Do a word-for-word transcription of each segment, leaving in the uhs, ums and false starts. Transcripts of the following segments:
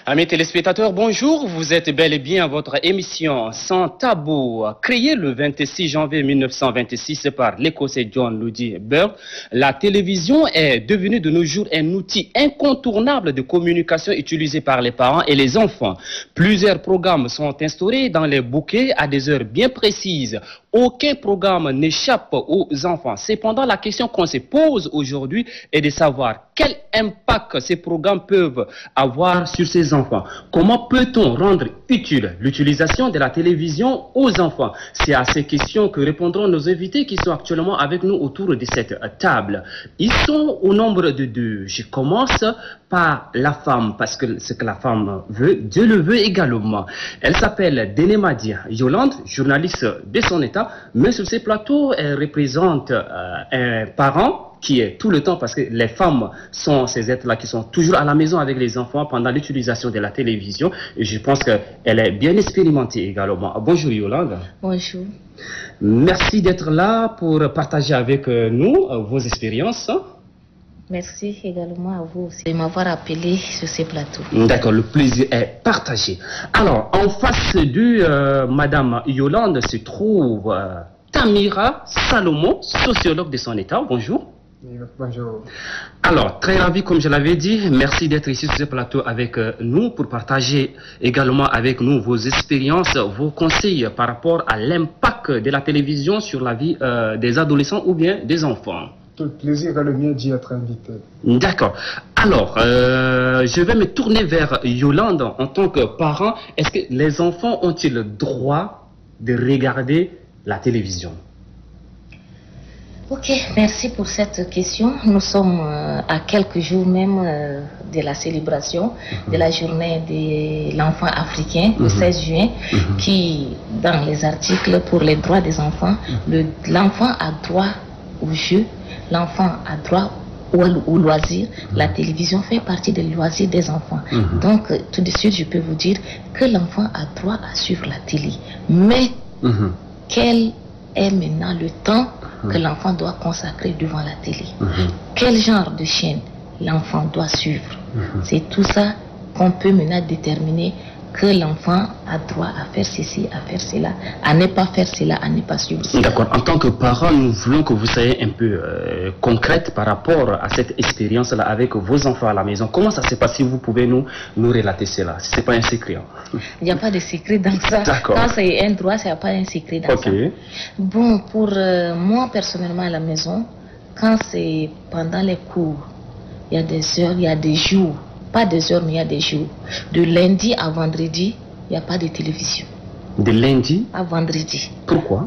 Amis téléspectateurs, bonjour. Vous êtes bel et bien à votre émission Sans Tabou. Créée le vingt-six janvier mille neuf cent vingt-six par l'Écossais John Logie Baird, la télévision est devenue de nos jours un outil incontournable de communication utilisé par les parents et les enfants. Plusieurs programmes sont instaurés dans les bouquets à des heures bien précises. Aucun programme n'échappe aux enfants. Cependant, la question qu'on se pose aujourd'hui est de savoir quel impact ces programmes peuvent avoir sur ces enfants. Comment peut-on rendre utile l'utilisation de la télévision aux enfants? C'est à ces questions que répondront nos invités qui sont actuellement avec nous autour de cette table. Ils sont au nombre de deux. Je commence par la femme, parce que ce que la femme veut, Dieu le veut également. Elle s'appelle Denemadia Yolande, journaliste de son état, mais sur ces plateaux, elle représente euh, un parent qui est tout le temps, parce que les femmes sont ces êtres-là qui sont toujours à la maison avec les enfants pendant l'utilisation de la télévision. Et je pense qu'elle est bien expérimentée également. Bonjour Yolande. Bonjour. Merci d'être là pour partager avec nous vos expériences. Merci également à vous aussi de m'avoir appelé sur ces plateaux. D'accord, le plaisir est partagé. Alors, en face de euh, Madame Yolande se trouve euh, Tamira Salomon, sociologue de son état. Bonjour. Bonjour. Alors, très ravi, comme je l'avais dit, merci d'être ici sur ce plateau avec euh, nous pour partager également avec nous vos expériences, vos conseils par rapport à l'impact de la télévision sur la vie euh, des adolescents ou bien des enfants. Tout le plaisir est le mien d'y être invité. D'accord. Alors, euh, je vais me tourner vers Yolande en tant que parent. Est-ce que les enfants ont-ils le droit de regarder la télévision? Ok, merci pour cette question. Nous sommes euh, à quelques jours même euh, de la célébration mm-hmm. de la journée de l'enfant africain, mm-hmm. le seize juin, mm-hmm. qui, dans les articles pour les droits des enfants, mm-hmm. l'enfant a droit au jeu, l'enfant a droit au, au loisir. Mm-hmm. La télévision fait partie des loisirs des enfants. Mm-hmm. Donc, euh, tout de suite, je peux vous dire que l'enfant a droit à suivre la télé. Mais, mm-hmm. quel est maintenant le temps que l'enfant doit consacrer devant la télé? Mm-hmm. Quel genre de chaîne l'enfant doit suivre? Mm-hmm. C'est tout ça qu'on peut maintenant déterminer que l'enfant a droit à faire ceci, à faire cela, à ne pas faire cela, à ne pas suivre cela. D'accord. En tant que parent, nous voulons que vous soyez un peu euh, concrète par rapport à cette expérience-là avec vos enfants à la maison. Comment ça se passe? Si vous pouvez nous, nous relater cela. Ce n'est pas un secret. Hein. Il n'y a pas de secret dans ça. D'accord. Quand c'est un droit, il n'y a pas un secret dans okay. ça. Bon, pour euh, moi, personnellement, à la maison, quand c'est pendant les cours, il y a des heures, il y a des jours. Pas des heures, mais il y a des jours. De lundi à vendredi, il n'y a pas de télévision. De lundi à vendredi. Pourquoi?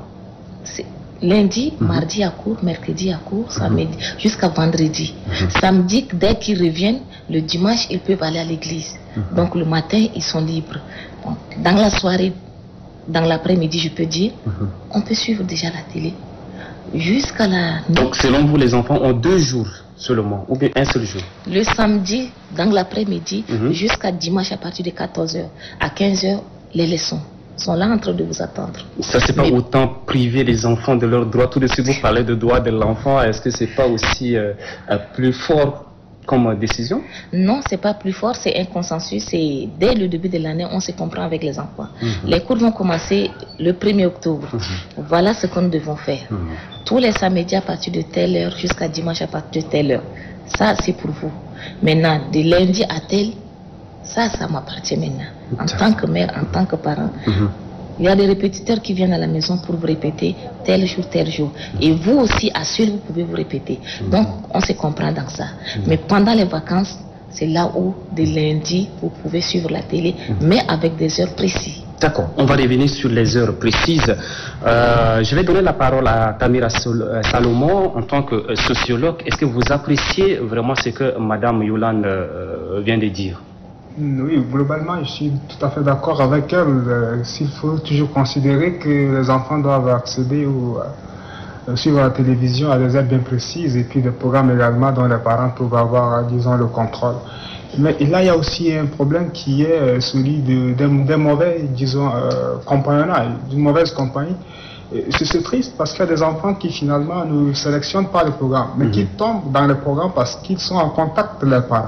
Lundi, mm-hmm. mardi à cours, mercredi à cours, samedi, mm-hmm. jusqu'à vendredi. Mm-hmm. Samedi, dès qu'ils reviennent, le dimanche, ils peuvent aller à l'église. Mm-hmm. Donc le matin, ils sont libres. Donc, dans la soirée, dans l'après-midi, je peux dire, mm-hmm. on peut suivre déjà la télé. Jusqu'à la nuit. Donc selon vous, les enfants ont deux jours seulement, ou bien un seul jour? Le samedi, dans l'après-midi, mm-hmm. jusqu'à dimanche à partir de quatorze heures. À quinze heures, les leçons sont là en train de vous attendre. Ça, c'est pas Mais... autant priver les enfants de leurs droits. Tout de suite, vous parlez de droits de l'enfant. Est-ce que c'est pas aussi euh, plus fort comme décision? Non, c'est pas plus fort, c'est un consensus. C'est dès le début de l'année, on se comprend avec les enfants. Mm-hmm. Les cours vont commencer le premier octobre. Mm-hmm. Voilà ce que nous devons faire. Mm-hmm. Tous les samedis à partir de telle heure jusqu'à dimanche à partir de telle heure. Ça, c'est pour vous. Maintenant, de lundi à tel, ça, ça m'appartient maintenant. En tant que mère, en tant que parent. Mm-hmm. Il y a des répétiteurs qui viennent à la maison pour vous répéter tel jour, tel jour. Et vous aussi, à seul, vous pouvez vous répéter. Mm-hmm. Donc, on se comprend dans ça. Mm-hmm. Mais pendant les vacances, c'est là où, de lundi, vous pouvez suivre la télé, mm-hmm. mais avec des heures précises. D'accord, on va revenir sur les heures précises. Euh, je vais donner la parole à Tamira Salomon en tant que sociologue. Est-ce que vous appréciez vraiment ce que Madame Yolande euh, vient de dire? Oui, globalement, je suis tout à fait d'accord avec elle. Euh, S'il faut toujours considérer que les enfants doivent accéder ou euh, suivre la télévision à des heures bien précises et puis des programmes également dont les parents peuvent avoir, disons, le contrôle. Mais là, il y a aussi un problème qui est euh, celui de, de, de mauvais, disons, euh, compagnonnage, d'une mauvaise compagnie. C'est triste parce qu'il y a des enfants qui finalement ne sélectionnent pas le programme, mais mmh. qui tombent dans le programme parce qu'ils sont en contact de leurs parents.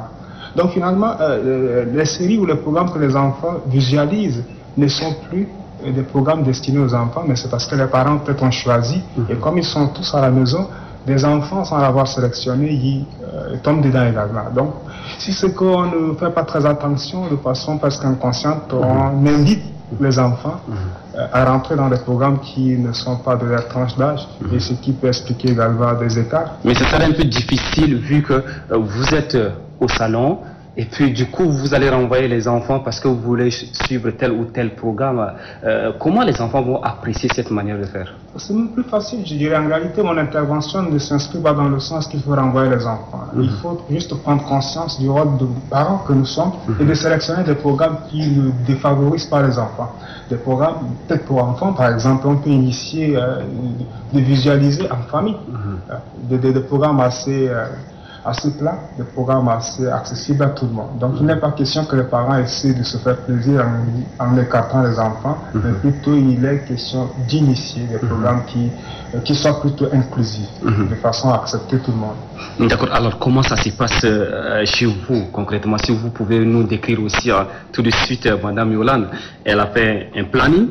Donc finalement, euh, les séries ou les programmes que les enfants visualisent ne sont plus des programmes destinés aux enfants, mais c'est parce que les parents peut-être ont choisi, mm-hmm. et comme ils sont tous à la maison, des enfants sans l'avoir sélectionné, ils euh, tombent dedans également. Donc, si c'est qu'on ne fait pas très attention, de façon presque inconsciente, mm-hmm. on invite les enfants euh, à rentrer dans des programmes qui ne sont pas de leur tranche d'âge, mm-hmm. et ce qui peut expliquer également des écarts. Mais ce serait un peu difficile vu que euh, vous êtes euh, au salon, et puis du coup vous allez renvoyer les enfants parce que vous voulez suivre tel ou tel programme. Euh, comment les enfants vont apprécier cette manière de faire? C'est même plus facile, je dirais. En réalité, mon intervention ne s'inscrit pas dans le sens qu'il faut renvoyer les enfants. Mm-hmm. Il faut juste prendre conscience du rôle de parents que nous sommes, mm-hmm. et de sélectionner des programmes qui ne défavorisent pas les enfants. Des programmes, peut-être pour enfants, par exemple, on peut initier euh, de visualiser en famille, mm-hmm. euh, des, des, des programmes assez... Euh, assez plat, des programmes assez accessibles à tout le monde. Donc il n'est pas question que les parents essaient de se faire plaisir en, en écartant les enfants, mm-hmm. mais plutôt il est question d'initier des programmes mm-hmm. qui, euh, qui soient plutôt inclusifs, mm-hmm. de façon à accepter tout le monde. D'accord, alors comment ça se passe euh, chez vous concrètement? Si vous pouvez nous décrire aussi euh, tout de suite, euh, Madame Yolande, elle a fait un planning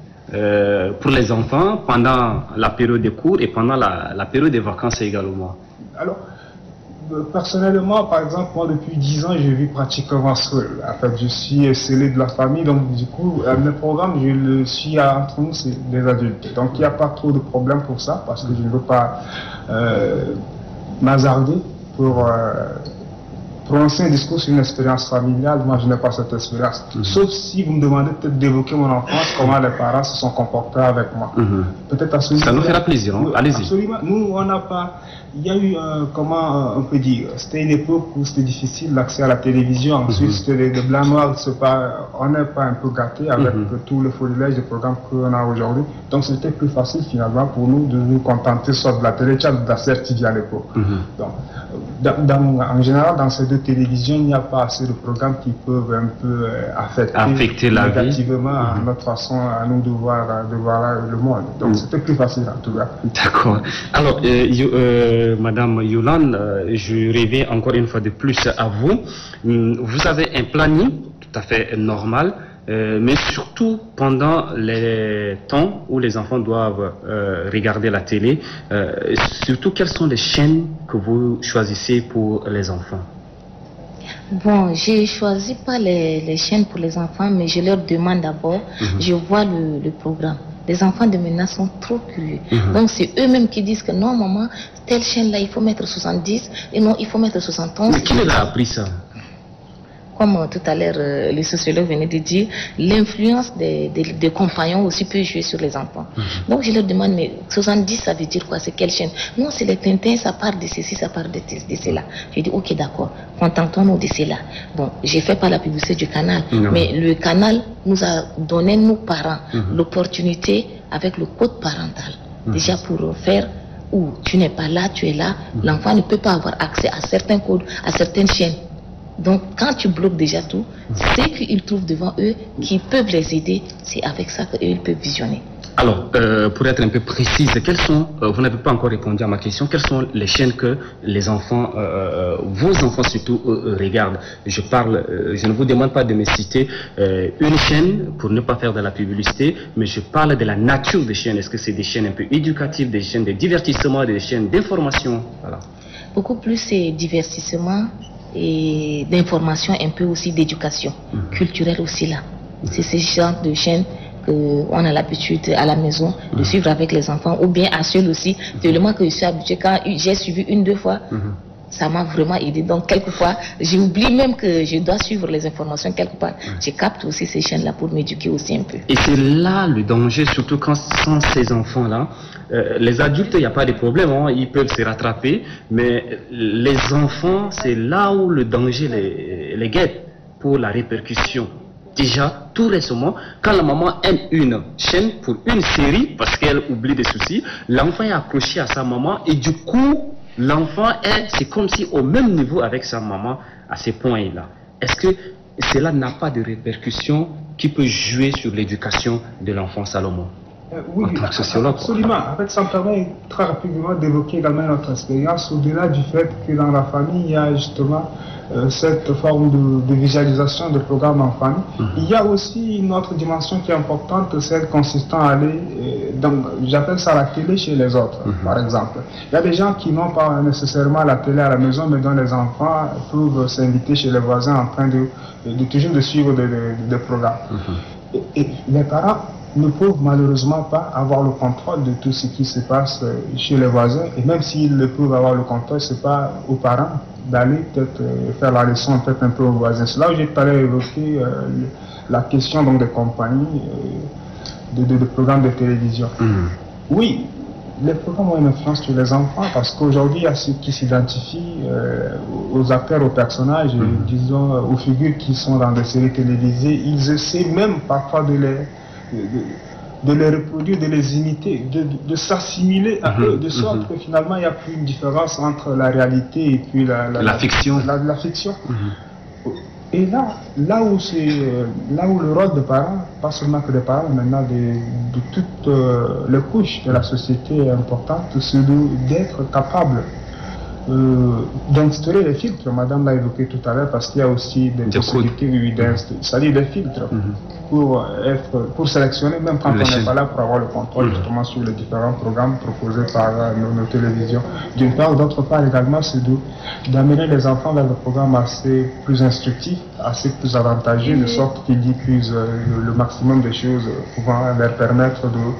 euh, pour les enfants pendant la période de cours et pendant la, la période des vacances également. Alors, personnellement, par exemple, moi depuis dix ans, je vis pratiquement seul. En fait, je suis scellé de la famille, donc du coup, euh, le programme, je le suis entre nous, c'est des adultes. Donc il n'y a pas trop de problème pour ça, parce que je ne veux pas euh, m'hasarder pour euh, prononcer un discours sur une expérience familiale. Moi, je n'ai pas cette expérience. Mm-hmm. Sauf si vous me demandez peut-être d'évoquer mon enfance, comment les parents se sont comportés avec moi. Mm-hmm. Peut-être absolument. Ça nous fera plaisir, hein? Allez-y. Absolument. Nous, on n'a pas... Il y a eu, euh, comment on peut dire, c'était une époque où c'était difficile l'accès à la télévision. Ensuite, mm-hmm. c'était de blanc noir, pas, on n'est pas un peu gâté avec mm-hmm. tout le florilège de programmes qu'on a aujourd'hui. Donc, c'était plus facile finalement pour nous de nous contenter soit de la télé, soit de la C R T V à l'époque. Mm-hmm. Donc, dans, dans, en général, dans ces deux télévisions, il n'y a pas assez de programmes qui peuvent un peu euh, affecter, affecter la négativement vie. à mm-hmm. notre façon à nous de voir, de voir le monde. Donc, mm-hmm. c'était plus facile en tout cas. D'accord. Alors, euh, you, euh, Madame Yolande, euh, je rêvais encore une fois de plus à vous. Vous avez un planning tout à fait normal, euh, mais surtout pendant les temps où les enfants doivent euh, regarder la télé, euh, surtout quelles sont les chaînes que vous choisissez pour les enfants? Bon, je choisis pas les, les chaînes pour les enfants, mais je leur demande d'abord, mm-hmm. je vois le, le programme. Les enfants de maintenant sont trop curieux. Mm-hmm. Donc c'est eux-mêmes qui disent que non maman, telle chaîne-là il faut mettre soixante-dix et non il faut mettre soixante-onze. Mais qui leur a appris ça? Comme euh, tout à l'heure euh, le sociologue venait de dire, l'influence des, des, des compagnons aussi peut jouer sur les enfants. Mm-hmm. Donc je leur demande, mais soixante-dix ça veut dire quoi? C'est quelle chaîne? Non, c'est les Tintins, ça part de ceci, ça part de, de cela. Je dis ok d'accord, contentons-nous de cela. Bon, j'ai fait pas la publicité du canal, non. mais le canal nous a donné, nous parents, mm-hmm. l'opportunité avec le code parental. Mm-hmm. Déjà pour faire où tu n'es pas là, tu es là, mm-hmm. l'enfant ne peut pas avoir accès à certains codes, à certaines chaînes. Donc, quand tu bloques déjà tout, ce qu'ils trouvent devant eux, qui peuvent les aider, c'est avec ça qu'eux peuvent visionner. Alors, euh, pour être un peu précise, quelles sont, euh, vous n'avez pas encore répondu à ma question, quelles sont les chaînes que les enfants, euh, vos enfants surtout, euh, regardent? Je parle, euh, je ne vous demande pas de me citer euh, une chaîne pour ne pas faire de la publicité, mais je parle de la nature des chaînes. Est-ce que c'est des chaînes un peu éducatives, des chaînes de divertissement, des chaînes d'information? Voilà. Beaucoup plus c'est divertissement et d'information, un peu aussi d'éducation mmh. culturelle aussi là. Mmh. C'est ce genre de chaîne qu'on a l'habitude à la maison de mmh. suivre avec les enfants, ou bien à seul aussi. Tellement que je suis habituée, quand j'ai suivi une, deux fois, mmh. ça m'a vraiment aidé. Donc quelquefois, j'oublie même que je dois suivre les informations quelque part. Mmh. Je capte aussi ces chaînes-là pour m'éduquer aussi un peu. Et c'est là le danger, surtout quand sans ces enfants-là. Euh, les adultes, il n'y a pas de problème, hein, ils peuvent se rattraper, mais les enfants, c'est là où le danger les, les guette pour la répercussion. Déjà, tout récemment, quand la maman aime une chaîne pour une série, parce qu'elle oublie des soucis, l'enfant est accroché à sa maman et du coup, l'enfant est, c'est comme si au même niveau avec sa maman à ces points-là. Est-ce que cela n'a pas de répercussion qui peut jouer sur l'éducation de l'enfant Salomon? Euh, oui, en tant que sociologue. Absolument. En fait, ça me permet très rapidement d'évoquer également notre expérience, au-delà du fait que dans la famille, il y a justement euh, cette forme de, de visualisation de programmes en famille. Mm-hmm. Il y a aussi une autre dimension qui est importante, celle consistant à aller, euh, dans, j'appelle ça la télé chez les autres, mm-hmm. par exemple. Il y a des gens qui n'ont pas nécessairement la télé à la maison, mais dont les enfants peuvent s'inviter chez les voisins en train de, de, de toujours de suivre des de, de programmes. Mm-hmm. et, et les parents ne peuvent malheureusement pas avoir le contrôle de tout ce qui se passe chez les voisins, et même s'ils le peuvent avoir le contrôle, c'est pas aux parents d'aller peut-être faire la leçon peut-être un peu aux voisins. C'est là où j'ai tout à l'heure évoqué euh, la question donc des compagnies, euh, de, de, de programmes de télévision. Mmh. Oui, les programmes ont une influence sur les enfants parce qu'aujourd'hui il y a ceux qui s'identifient euh, aux acteurs, aux personnages, mmh. et, disons aux figures qui sont dans des séries télévisées. Ils essaient même parfois de les De, de les reproduire, de les imiter, de, de, de s'assimiler à eux, de sorte mm-hmm. que finalement il n'y a plus une différence entre la réalité et puis la, la, la, la fiction. La, la fiction. Mm-hmm. Et là, là où c'est, là où le rôle des parents, pas seulement que des parents, maintenant de, de toutes euh, les couches de la société est importante, c'est d'être capable Euh, d'instaurer les filtres. Madame l'a évoqué tout à l'heure parce qu'il y a aussi des de possibilités d'instaurer, c'est-à-dire des filtres mm-hmm. pour être, pour sélectionner même quand les on n'est pas là pour avoir le contrôle mm-hmm. justement sur les différents programmes proposés par euh, nos, nos télévisions. D'une part, d'autre part également, c'est d'amener les enfants vers des programmes assez plus instructifs, assez plus avantageux, de sorte qu'ils diffusent euh, le, le maximum de choses pouvant leur permettre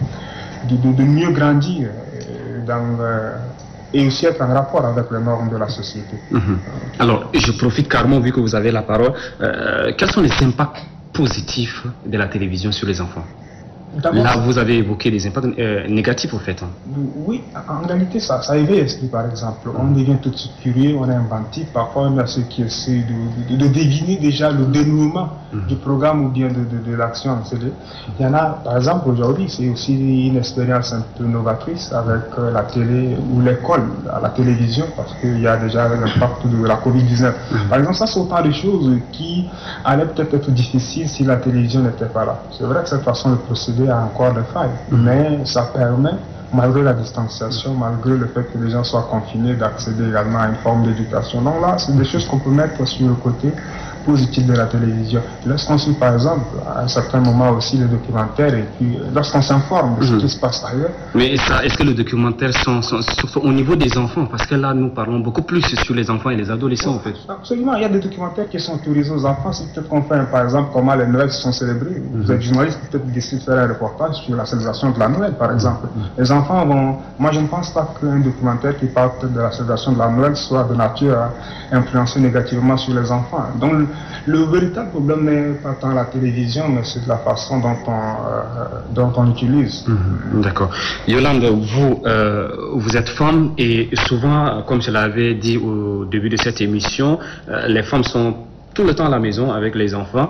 de, de, de, de mieux grandir euh, dans euh, et aussi être en rapport avec les normes de la société. Mmh. Alors, je profite carrément, vu que vous avez la parole, euh, quels sont les impacts positifs de la télévision sur les enfants? Là, vous avez évoqué des impacts euh, négatifs, au fait. Hein. Oui, en réalité, ça, ça éveille l'esprit, par exemple. On devient tout de suite curieux, on est inventif. Parfois, on a ceux qui essaient de, de, de deviner déjà le dénouement mmh. du programme ou bien de, de, de l'action. Il y en a, par exemple, aujourd'hui, c'est aussi une expérience un peu novatrice avec euh, la télé ou l'école, à la télévision, parce qu'il y a déjà l'impact de la covid dix-neuf. Mmh. Par exemple, ça, c'est autant de choses qui allaient peut-être être difficiles si la télévision n'était pas là. C'est vrai que cette façon de procéder a encore des failles, mmh. mais ça permet, malgré la distanciation, malgré le fait que les gens soient confinés, d'accéder également à une forme d'éducation. Donc là, c'est des choses qu'on peut mettre sur le côté positif de la télévision. Lorsqu'on suit par exemple à un certain moment aussi les documentaires et puis lorsqu'on s'informe de ce mmh. qui se passe ailleurs. Mais ça, est-ce que les documentaires sont, sont surtout au niveau des enfants? Parce que là nous parlons beaucoup plus sur les enfants et les adolescents en fait. Absolument, il y a des documentaires qui sont autorisés aux enfants. Si peut-être qu'on fait par exemple comment les Noëls se sont célébrés, mmh. vous êtes journaliste, peut-être décidez de faire un reportage sur la célébration de la Noël par exemple. Mmh. Les enfants vont, moi je ne pense pas qu'un documentaire qui parle de la célébration de la Noël soit de nature à influencer négativement sur les enfants. Donc le, le véritable problème n'est pas tant la télévision, mais c'est de la façon dont on, euh, dont on utilise. Mmh, d'accord. Yolande, vous, euh, vous êtes femme et souvent, comme je l'avais dit au début de cette émission, euh, les femmes sont tout le temps à la maison avec les enfants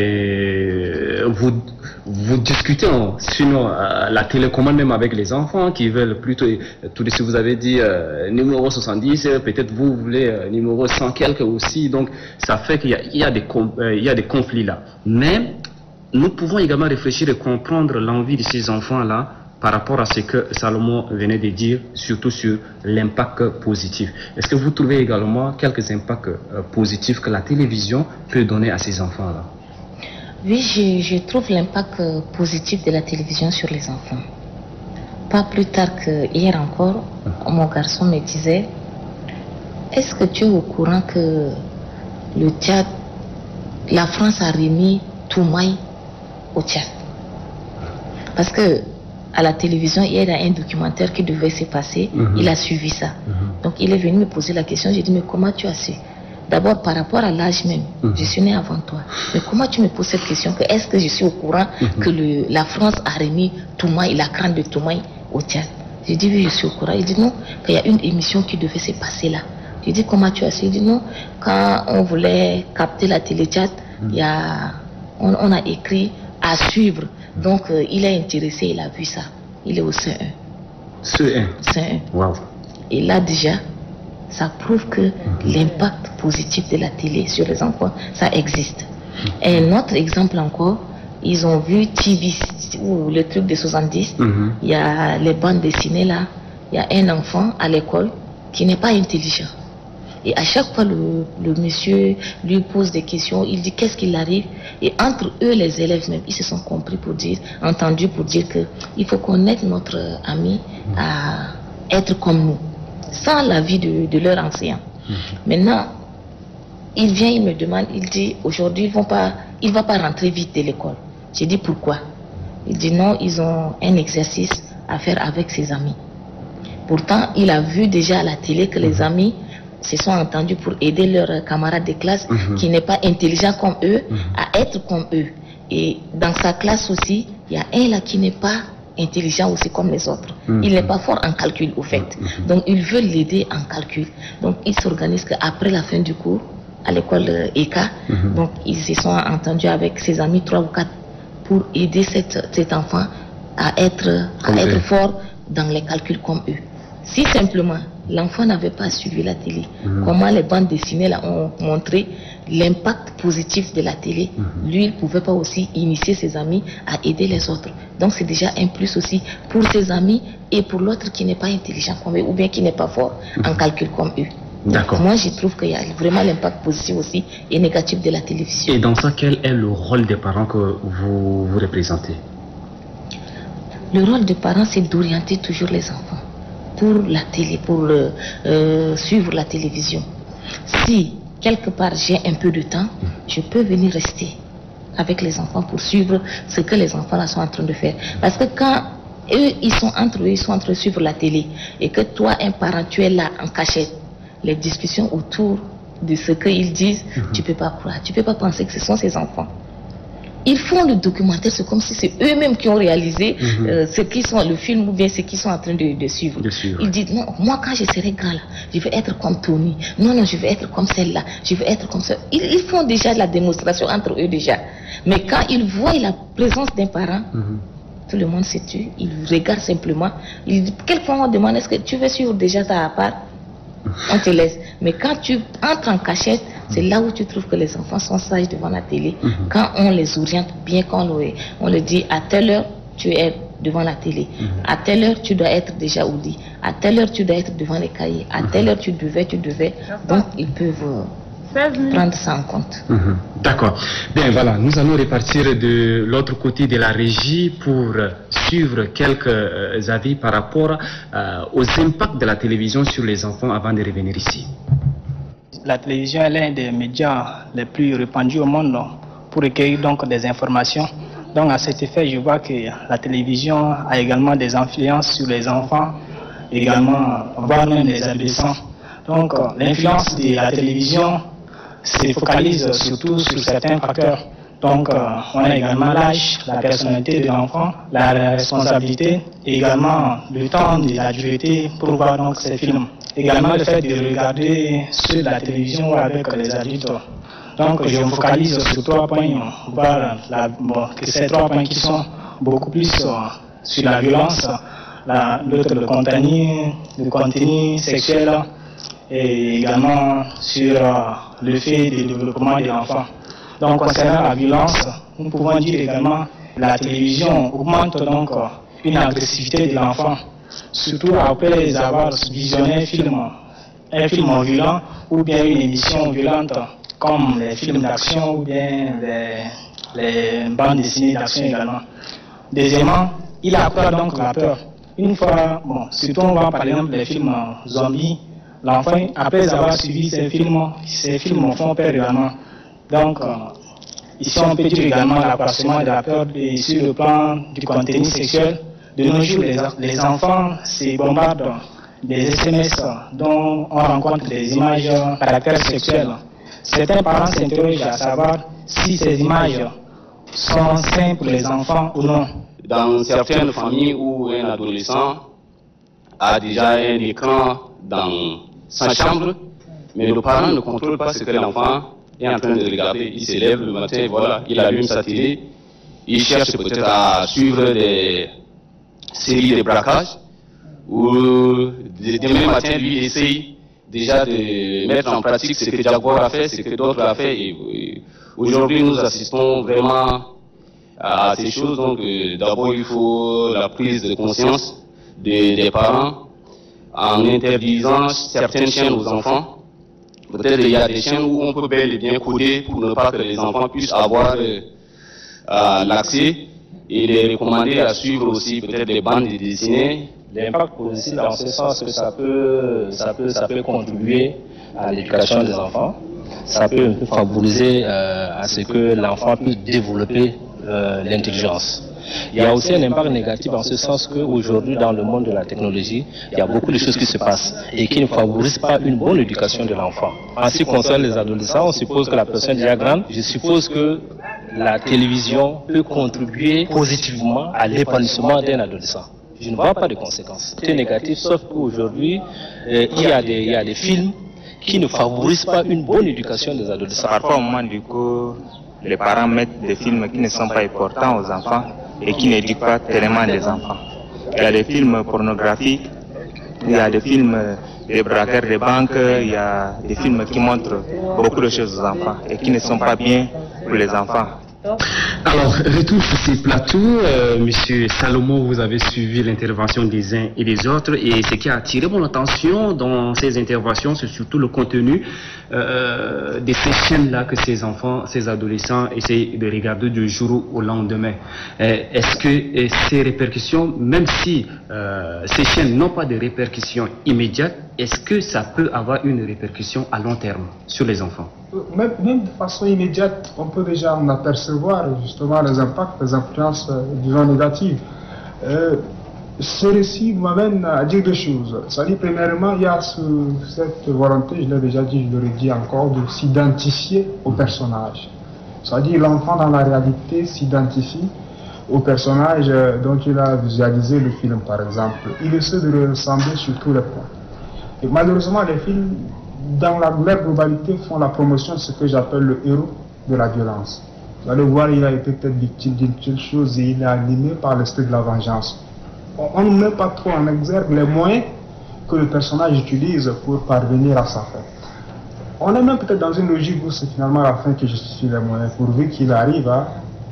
et vous, vous discutez sinon euh, la télécommande même avec les enfants qui veulent plutôt, tout de suite vous avez dit euh, numéro soixante-dix, peut-être vous voulez euh, numéro cent quelques aussi, donc ça fait qu'il y a, il y a des, euh, il y a des conflits là. Mais nous pouvons également réfléchir et comprendre l'envie de ces enfants-là par rapport à ce que Salomon venait de dire, surtout sur l'impact positif. Est-ce que vous trouvez également quelques impacts euh, positifs que la télévision peut donner à ces enfants-là? Oui, je, je trouve l'impact positif de la télévision sur les enfants. Pas plus tard que hier encore, mmh. mon garçon me disait, est-ce que tu es au courant que le Tchad, la France a remis Toumaï au Tchad? Parce que à la télévision, il y a un documentaire qui devait se passer, mmh. il a suivi ça. Mmh. Donc il est venu me poser la question, j'ai dit, mais comment tu as su? D'abord par rapport à l'âge même, mmh. je suis né avant toi. Mais comment tu me poses cette question, que est-ce que je suis au courant mmh. que le, la France a remis Toumaï, la crâne de Toumaï au Tchad? J'ai dit, oui, je suis au courant. Il dit, non, qu'il y a une émission qui devait se passer là. J'ai dit, comment tu as su? Il dit, non, quand on voulait capter la télé-Tchad, mmh. il y a, on, on a écrit à suivre. Donc, euh, il est intéressé, il a vu ça. Il est au C un. C un. C un. Wow. Et là, déjà, ça prouve que mm-hmm. l'impact positif de la télé sur les enfants, ça existe. Mm-hmm. Et un autre exemple encore, ils ont vu T V ou le truc des soixante-dix. Mm-hmm. Il y a les bandes dessinées là. Il y a un enfant à l'école qui n'est pas intelligent. Et à chaque fois, le, le monsieur lui pose des questions, il dit qu'est-ce qu'il arrive. Et entre eux, les élèves même, ils se sont compris pour dire, entendus pour dire qu'il faut qu'on aide notre ami à être comme nous, sans l'avis de, de leur enseignant. Mmh. Maintenant, il vient, il me demande, il dit aujourd'hui, il ne va pas rentrer vite de l'école. J'ai dit pourquoi? Il dit non, ils ont un exercice à faire avec ses amis. Pourtant, il a vu déjà à la télé que les amis se sont entendus pour aider leurs camarades de classe mmh. qui n'est pas intelligent comme eux mmh. à être comme eux. Et dans sa classe aussi, il y a un là qui n'est pas intelligent aussi comme les autres. Mmh. Il n'est pas fort en calcul au fait. Mmh. Donc il veut l'aider en calcul. Donc il s'organise qu'après la fin du cours, à l'école E K, mmh. donc ils se sont entendus avec ses amis trois ou quatre pour aider cette, cet enfant à être, à okay. être fort dans les calculs comme eux. Si simplement l'enfant n'avait pas suivi la télé, mmh. comment les bandes dessinées là ont montré l'impact positif de la télé, mmh. lui il ne pouvait pas aussi initier ses amis à aider les autres. Donc c'est déjà un plus aussi pour ses amis et pour l'autre qui n'est pas intelligent comme eux ou bien qui n'est pas fort mmh. en calcul comme eux. Donc, moi je trouve qu'il y a vraiment l'impact positif aussi et négatif de la télévision. Et dans ça, quel est le rôle des parents que vous, vous représentez? Le rôle des parents, c'est d'orienter toujours les enfants pour la télé, pour euh, euh, suivre la télévision. Si quelque part j'ai un peu de temps, je peux venir rester avec les enfants pour suivre ce que les enfants là sont en train de faire. Parce que quand eux, ils sont entre eux, ils sont en train de suivre la télé, et que toi, un parent, tu es là en cachette, les discussions autour de ce qu'ils disent, mm-hmm. tu ne peux pas croire, tu ne peux pas penser que ce sont ces enfants. Ils font le documentaire, c'est comme si c'est eux-mêmes qui ont réalisé mm-hmm. euh, ce qui sont, le film ou bien ce qu'ils sont en train de, de suivre. De suivre. Ils disent, non, moi quand je serai grand là, je vais être comme Tony. Non, non, je vais être comme celle-là. Je vais être comme ça. Ils, ils font déjà la démonstration entre eux déjà. Mais quand ils voient la présence d'un parent, mm-hmm. tout le monde se tue. Ils regardent simplement. Ils, quelquefois on demande, est-ce que tu veux suivre déjà ça à part? On te laisse. Mais quand tu entres en cachette, c'est là où tu trouves que les enfants sont sages devant la télé. Mm-hmm. Quand on les oriente bien, quand on, on leur dit à telle heure tu es devant la télé, mm-hmm. à telle heure tu dois être déjà au lit, à telle heure tu dois être devant les cahiers, à mm-hmm. telle heure tu devais, tu devais. Donc ils peuvent prendre ça en compte. Mm-hmm. D'accord. Bien voilà, nous allons repartir de l'autre côté de la régie pour suivre quelques euh, avis par rapport euh, aux impacts de la télévision sur les enfants avant de revenir ici. La télévision est l'un des médias les plus répandus au monde pour recueillir donc des informations. Donc à cet effet, je vois que la télévision a également des influences sur les enfants, également, voire même les adolescents. Donc l'influence de la télévision se focalise surtout sur certains facteurs. Donc euh, on a également l'âge, la personnalité de l'enfant, la responsabilité, et également le temps de la durée pour voir donc ces films. Également le fait de regarder sur la télévision avec les adultes. Donc je me focalise sur trois points, voir la, bon, que ces trois points qui sont beaucoup plus euh, sur la violence, l'autre le contenu, le contenu sexuel et également sur euh, le fait du développement de l'enfant. Donc concernant la violence, nous pouvons dire également que la télévision augmente donc une agressivité de l'enfant. Surtout après avoir visionné un film, un film violent ou bien une émission violente comme les films d'action ou bien les, les bandes dessinées d'action également. Deuxièmement, il accroît donc la peur. Une fois, bon, surtout on voit par exemple les films zombies, l'enfant après avoir suivi ces films, ces films font peur également. Donc euh, ici on peut dire également l'accroissement de la peur et sur le plan du contenu sexuel. De nos jours, les, les enfants se bombardent des S M S dont on rencontre des images à caractère sexuel. Certains parents s'interrogent à savoir si ces images sont saines pour les enfants ou non. Dans certaines familles où un adolescent a déjà un écran dans sa chambre, mais le parent ne contrôle pas ce que l'enfant est en train de regarder. Il se lève le matin, voilà, il allume sa télé, il cherche peut-être à suivre des série de braquages où demain matin lui essaye déjà de mettre en pratique ce que Jaguar a fait, ce que d'autres ont fait, et aujourd'hui nous assistons vraiment à ces choses. Donc, euh, d'abord, il faut la prise de conscience des, des parents en interdisant certaines chaînes aux enfants. Peut-être il y a des chaînes où on peut bel et bien coder pour ne pas que les enfants puissent avoir euh, euh, l'accès, et les recommander à suivre aussi peut-être des bandes dessinées. L'impact aussi dans ce sens que ça peut, ça peut, ça peut contribuer à l'éducation des enfants. Ça peut favoriser euh, à ce que l'enfant puisse développer euh, l'intelligence. Il y a aussi un impact négatif en ce sens qu'aujourd'hui, dans le monde de la technologie, il y a beaucoup de choses qui se passent et qui ne favorisent pas une bonne éducation de l'enfant. En ce qui concerne les adolescents, on suppose que la personne est déjà grande. Je suppose que la télévision peut contribuer positivement à l'épanouissement d'un adolescent. Je ne vois pas de conséquences. C'est négatif, sauf qu'aujourd'hui, euh, il, y a des, il y a des films qui ne favorisent pas une bonne éducation des adolescents. Parfois, au moment du coup, les parents mettent des films qui ne sont pas importants aux enfants et qui n'éduquent pas tellement les enfants. Il y a des films pornographiques, il y a des films des braqueurs de banques, il y a des films qui montrent beaucoup de choses aux enfants et qui ne sont pas bien pour les enfants. Alors, retour sur ces plateaux, euh, Monsieur Salomon, vous avez suivi l'intervention des uns et des autres, et ce qui a attiré mon attention dans ces interventions, c'est surtout le contenu euh, de ces chaînes-là que ces enfants, ces adolescents essaient de regarder du jour au lendemain. Euh, Est-ce que euh, ces répercussions, même si euh, ces chaînes n'ont pas de répercussions immédiates, est-ce que ça peut avoir une répercussion à long terme sur les enfants? Même, même de façon immédiate, on peut déjà en apercevoir justement les impacts, les influences, euh, disons, négatives. Euh, ce récit m'amène à dire deux choses. C'est-à-dire, premièrement, il y a ce, cette volonté, je l'ai déjà dit, je le redis encore, de s'identifier au personnage. C'est-à-dire, l'enfant dans la réalité s'identifie au personnage dont il a visualisé le film, par exemple. Il essaie de le ressembler sur tous les points. Et malheureusement, les films, dans la leur globalité, font la promotion de ce que j'appelle le héros de la violence. Vous allez voir, il a été peut-être victime d'une telle chose et il est animé par l'esprit de la vengeance. On ne met pas trop en exergue les moyens que le personnage utilise pour parvenir à sa fin. On est même peut-être dans une logique où c'est finalement la fin qui justifie les moyens, pourvu qu'il arrive à,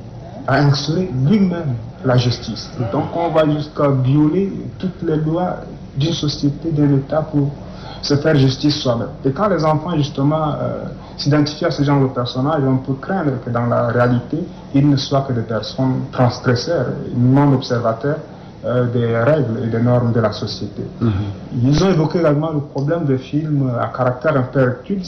à instaurer lui-même la justice. Donc on va jusqu'à violer toutes les lois d'une société, d'un État pour se faire justice soi-même. Et quand les enfants justement euh, s'identifient à ce genre de personnages, on peut craindre que dans la réalité, ils ne soient que des personnes transgresseurs, non observateurs euh, des règles et des normes de la société. Mm-hmm. Ils ont évoqué également le problème des films à caractère un peu recul.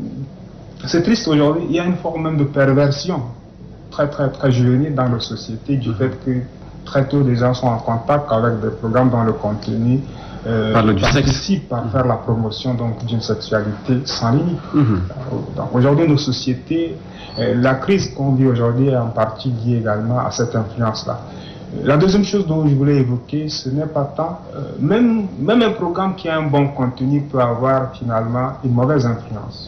C'est triste aujourd'hui, il y a une forme même de perversion très très très juvénile dans la société du mm-hmm. fait que très tôt les gens sont en contact avec des programmes dont le contenu Euh, Parle du participe sexe. Par faire la promotion d'une sexualité sans limite. Mm-hmm. Donc aujourd'hui, nos sociétés, euh, la crise qu'on vit aujourd'hui est en partie liée également à cette influence-là. La deuxième chose dont je voulais évoquer, ce n'est pas tant, euh, même, même un programme qui a un bon contenu peut avoir finalement une mauvaise influence.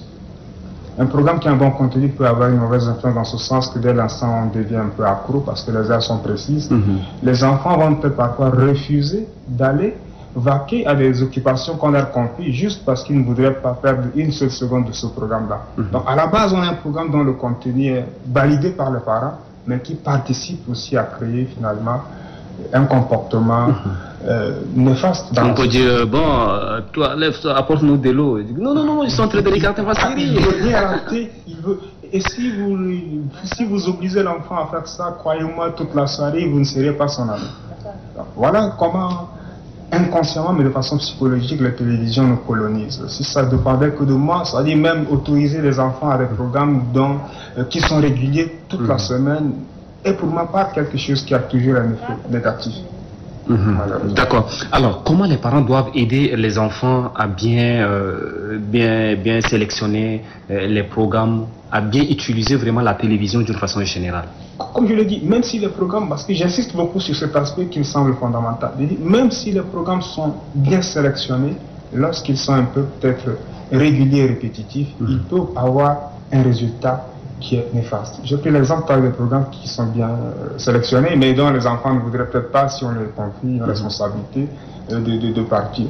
Un programme qui a un bon contenu peut avoir une mauvaise influence dans ce sens que dès l'instant on devient un peu accro parce que les heures sont précises. Mm-hmm. Les enfants vont peut-être parfois refuser d'aller vaquer à des occupations qu'on leur confie juste parce qu'ils ne voudraient pas perdre une seule seconde de ce programme-là. Mm-hmm. Donc à la base, on a un programme dont le contenu est validé par les parents, mais qui participe aussi à créer finalement un comportement mm-hmm. euh, néfaste. On peut dire, bon, euh, toi, lève-toi, apporte-nous de l'eau. Non, non, non, ils sont en train de regarder ma série. Il veut rien rater, il veut... Et si vous, si vous obligez l'enfant à faire ça, croyez-moi, toute la soirée, vous ne serez pas son ami. Donc, voilà comment... inconsciemment, mais de façon psychologique, la télévision nous colonise. Si ça dépendait que de moi, c'est-à-dire même autoriser les enfants à des programmes dont, euh, qui sont réguliers toute mmh. la semaine, est pour ma part quelque chose qui a toujours un effet négatif. Mmh. D'accord. Alors, comment les parents doivent aider les enfants à bien, euh, bien, bien sélectionner euh, les programmes, à bien utiliser vraiment la télévision d'une façon générale? Comme je l'ai dit, même si les programmes, parce que j'insiste beaucoup sur cet aspect qui me semble fondamental, même si les programmes sont bien sélectionnés, lorsqu'ils sont un peu peut-être réguliers et répétitifs, mmh. ils peuvent avoir un résultat qui est néfaste. J'ai pris l'exemple par des programmes qui sont bien euh, sélectionnés, mais dont les enfants ne voudraient peut-être pas, si on leur confie une mmh. responsabilité, euh, de, de, de partir.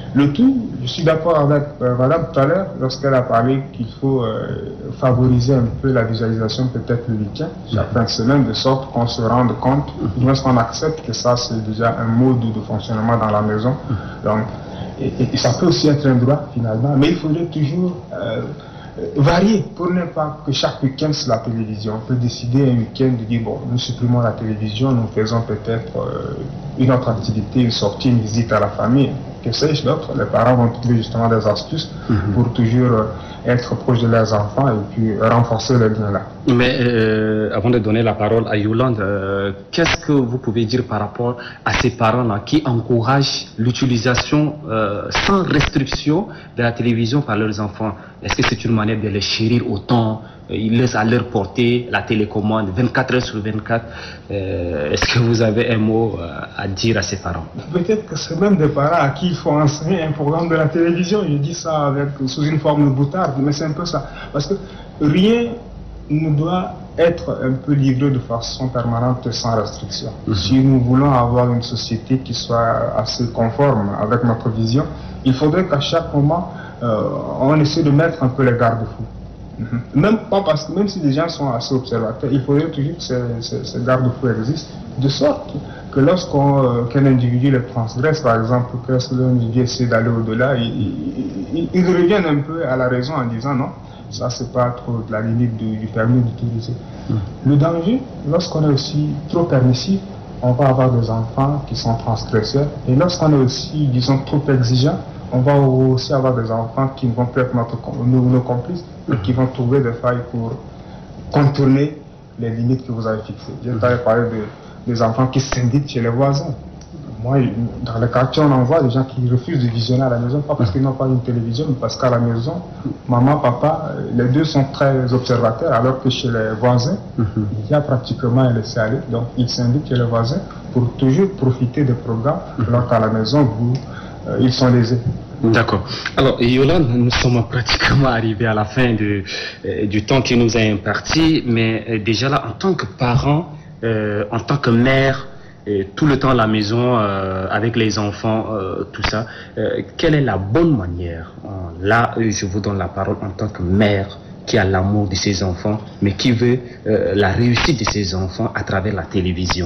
Le tout, je suis d'accord avec euh, Madame tout à l'heure lorsqu'elle a parlé qu'il faut euh, favoriser un peu la visualisation peut-être le week-end, la fin de semaine, de sorte qu'on se rende compte, lorsqu'on accepte que ça c'est déjà un mode de fonctionnement dans la maison. Donc, et, et ça peut aussi être un droit finalement, mais il faudrait toujours euh, varier pour ne pas que chaque week-end c'est la télévision. On peut décider un week-end de dire bon, nous supprimons la télévision, nous faisons peut-être euh, une autre activité, une sortie, une visite à la famille. Que sais-je d'autre, les parents vont trouver justement des astuces mm-hmm. pour toujours euh, être proches de leurs enfants et puis renforcer le lien là. Mais euh, avant de donner la parole à Yolande, euh, qu'est-ce que vous pouvez dire par rapport à ces parents-là qui encouragent l'utilisation euh, sans restriction de la télévision par leurs enfants? Est-ce que c'est une manière de les chérir autant? Ils laissent à leur portée la télécommande vingt-quatre heures sur vingt-quatre. Euh, Est-ce que vous avez un mot euh, à dire à ces parents? Peut-être que c'est même des parents à qui il faut enseigner un programme de la télévision. Je dis ça avec, sous une forme de boutarde, mais c'est un peu ça. Parce que rien ne doit être un peu livré de façon permanente et sans restriction. Mm-hmm. Si nous voulons avoir une société qui soit assez conforme avec notre vision, il faudrait qu'à chaque moment, euh, on essaie de mettre un peu les garde-fous. Même, pas parce que, même si les gens sont assez observateurs, il faudrait toujours que ces, ces, ces garde-fous existent, de sorte que lorsqu'on euh, qu'un individu les transgresse, par exemple, que l'individu essaie d'aller au-delà, il, il, il, il revienne un peu à la raison en disant non, ça c'est pas trop de la limite du, du permis d'utiliser. Mmh. Le danger, lorsqu'on est aussi trop permissif, on va avoir des enfants qui sont transgresseurs, et lorsqu'on est aussi, disons, trop exigeant, on va aussi avoir des enfants qui vont être notre, nos, nos complices et qui vont trouver des failles pour contourner les limites que vous avez fixées. Je t'avais parlé de, des enfants qui s'indiquent chez les voisins. Moi, dans le quartier, on en voit des gens qui refusent de visionner à la maison, pas parce qu'ils n'ont pas une télévision, mais parce qu'à la maison, maman, papa, les deux sont très observateurs, alors que chez les voisins, il y a pratiquement un laisser-aller. Donc, ils s'indiquent chez les voisins pour toujours profiter des programmes, alors qu'à la maison, vous, euh, ils sont lésés. D'accord. Alors, Yolande, nous sommes pratiquement arrivés à la fin de, euh, du temps qui nous est imparti, mais euh, déjà là, en tant que parent, euh, en tant que mère, et tout le temps à la maison, euh, avec les enfants, euh, tout ça, euh, quelle est la bonne manière? Là, je vous donne la parole en tant que mère qui a l'amour de ses enfants, mais qui veut euh, la réussite de ses enfants à travers la télévision.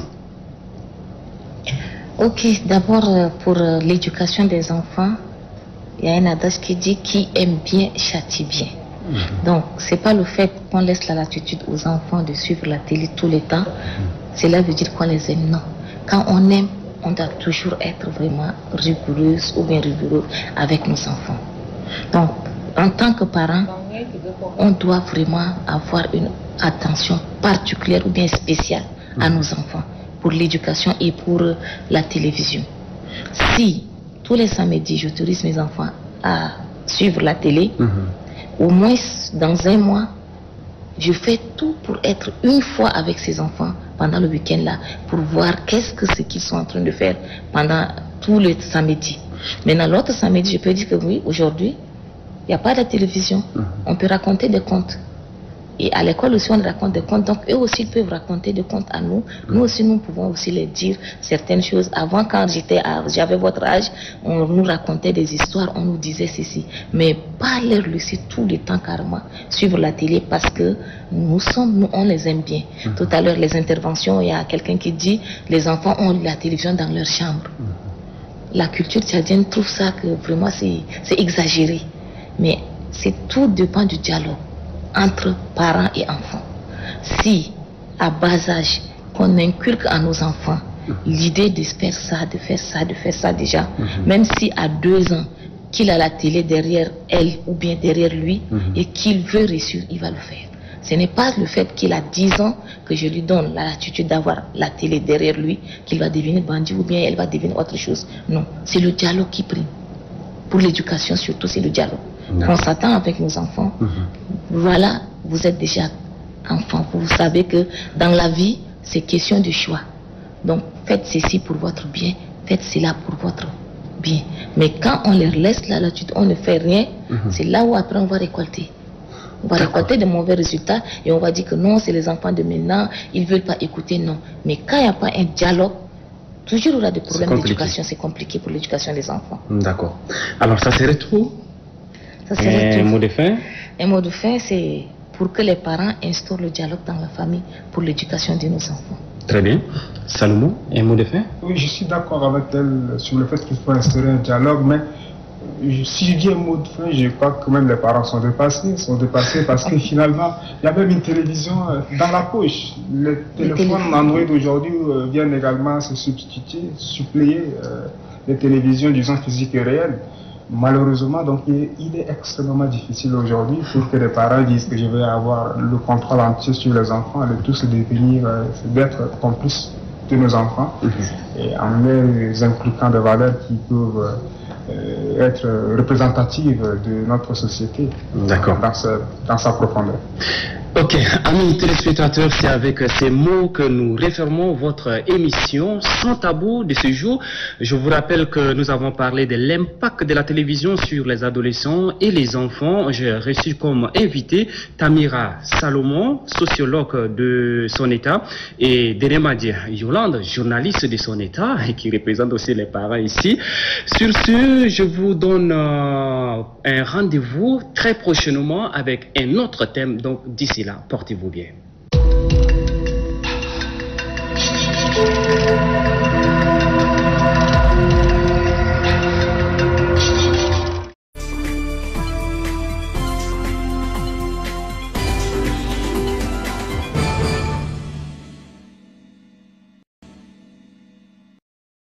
Ok, d'abord euh, pour euh, l'éducation des enfants, il y a un adage qui dit qui aime bien châtie bien. Mmh. Donc, c'est pas le fait qu'on laisse la latitude aux enfants de suivre la télé tout le temps. Mmh. Cela veut dire qu'on les aime. Non. Quand on aime, on doit toujours être vraiment rigoureuse ou bien rigoureux avec nos enfants. Donc, en tant que parent, on doit vraiment avoir une attention particulière ou bien spéciale mmh. à nos enfants pour l'éducation et pour euh, la télévision. Si tous les samedis, j'autorise mes enfants à suivre la télé, mmh. au moins dans un mois, je fais tout pour être une fois avec ces enfants pendant le week-end là, pour voir qu'est-ce que c'est qu'ils sont en train de faire pendant tous les samedis. Maintenant, l'autre samedi, je peux dire que oui, aujourd'hui, il n'y a pas de télévision. Mmh. On peut raconter des contes. Et à l'école aussi, on raconte des contes. Donc, eux aussi, ils peuvent raconter des contes à nous. Nous aussi, nous pouvons aussi les dire certaines choses. Avant, quand j'étais, j'avais votre âge, on nous racontait des histoires, on nous disait ceci. Mais pas leur laisser tout le temps carrément suivre la télé parce que nous sommes, nous, on les aime bien. Mmh. Tout à l'heure, les interventions, il y a quelqu'un qui dit les enfants ont la télévision dans leur chambre. Mmh. La culture tchadienne trouve ça que vraiment c'est exagéré. Mais c'est tout dépend du dialogue entre parents et enfants. Si, à bas âge, qu'on inculque à nos enfants l'idée de faire ça, de faire ça, de faire ça déjà, mm-hmm. même si à deux ans, qu'il a la télé derrière elle ou bien derrière lui, mm-hmm. et qu'il veut réussir, il va le faire. Ce n'est pas le fait qu'il a dix ans que je lui donne la latitude d'avoir la télé derrière lui, qu'il va devenir bandit ou bien elle va devenir autre chose. Non, c'est le dialogue qui prime. Pour l'éducation surtout, c'est le dialogue. On s'attend avec nos enfants. Mmh. Voilà, vous êtes déjà enfant. Vous savez que dans la vie, c'est question de choix. Donc, faites ceci pour votre bien, faites cela pour votre bien. Mais quand on leur laisse la latitude, on ne fait rien, mmh. c'est là où après on va récolter. On va récolter de mauvais résultats et on va dire que non, c'est les enfants de maintenant, ils ne veulent pas écouter, non. Mais quand il n'y a pas un dialogue, Toujours il y aura des problèmes d'éducation, c'est compliqué pour l'éducation des enfants. D'accord. Alors ça serait tout? Ça serait Un tout. mot de fin? Un mot de fin, c'est pour que les parents instaurent le dialogue dans la famille pour l'éducation de nos enfants. Très bien. Salomon, un mot de fin? Oui, je suis d'accord avec elle sur le fait qu'il faut instaurer un dialogue, mais si je dis un mot de fin, je crois que même les parents sont dépassés, sont dépassés parce que finalement, il y a même une télévision dans la poche. Les téléphones Android aujourd'hui viennent également se substituer, suppléer euh, les télévisions, disons, physiques et réelles. Malheureusement, donc, il est, il est extrêmement difficile aujourd'hui pour que les parents disent que je vais avoir le contrôle entier sur les enfants, de tous devenir, euh, d'être complices de nos enfants, mm-hmm. et en les inculquant des valeurs qui peuvent euh, être représentatives de notre société dans, ce, dans sa profondeur. Ok, amis téléspectateurs, c'est avec ces mots que nous refermons votre émission Sans Tabou de ce jour. Je vous rappelle que nous avons parlé de l'impact de la télévision sur les adolescents et les enfants. J'ai reçu comme invité Tamira Salomon, sociologue de Son État, et Denemadi Yolande, journaliste de Son État et qui représente aussi les parents ici. Sur ce, je vous donne euh, un rendez-vous très prochainement avec un autre thème. Donc d'ici là, portez-vous bien.